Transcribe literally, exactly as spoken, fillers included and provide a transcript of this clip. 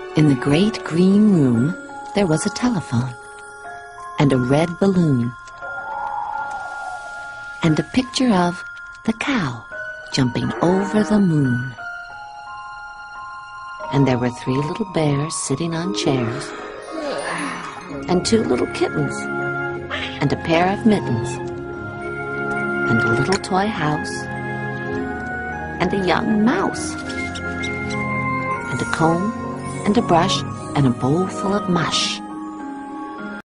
In the great green room, there was a telephone, and a red balloon, and a picture of the cow jumping over the moon. And there were three little bears sitting on chairs, and two little kittens, and a pair of mittens, and a little toy house, and a young mouse, and a comb, and a brush, and a bowl full of mush.